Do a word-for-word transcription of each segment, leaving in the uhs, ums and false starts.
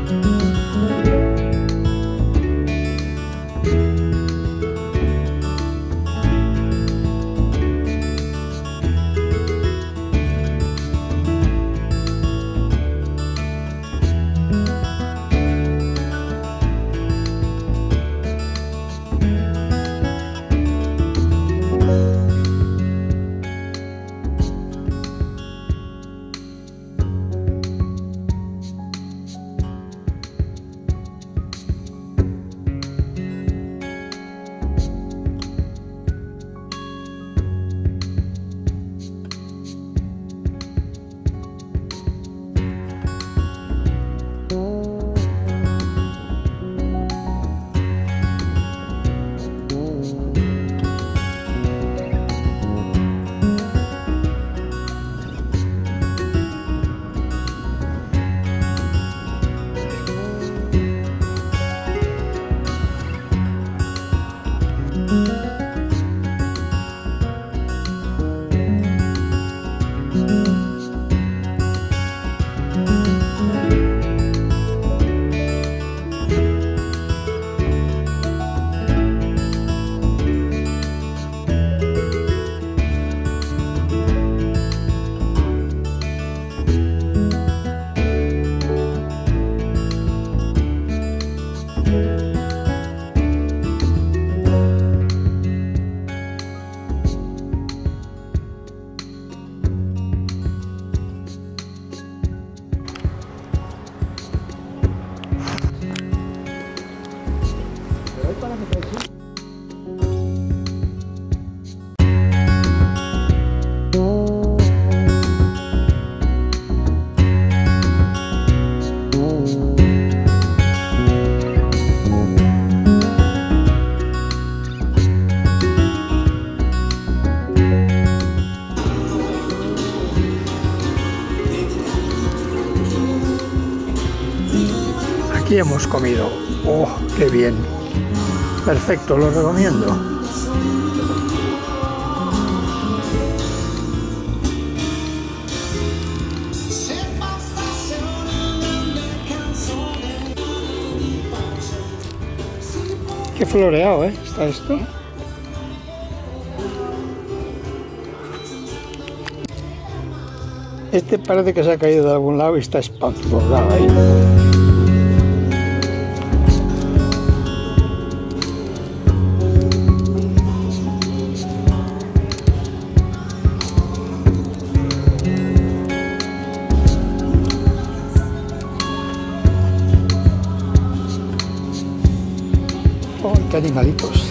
Aquí hemos comido. ¡Oh, qué bien! Perfecto, lo recomiendo. Qué floreado, ¿eh? Está esto. Este parece que se ha caído de algún lado y está espantoso ahí. Oh, qué animalitos.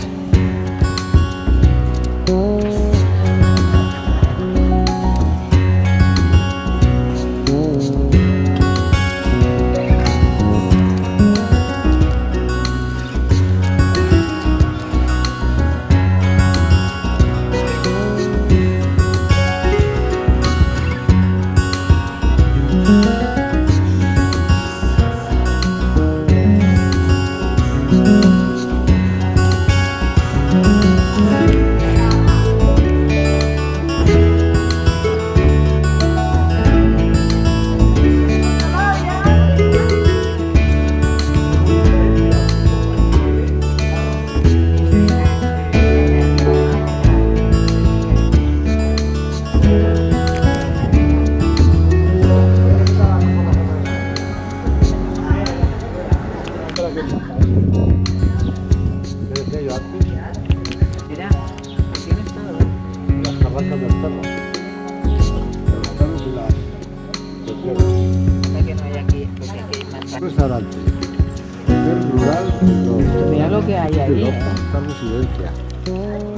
Mira, tienes todo. Las carracas del perro. Los perros y las... los perros. Hasta que no hay aquí, porque aquí hay más. Restaurante. Es rural. Mira lo que hay ahí, ¿eh? Esta residencia.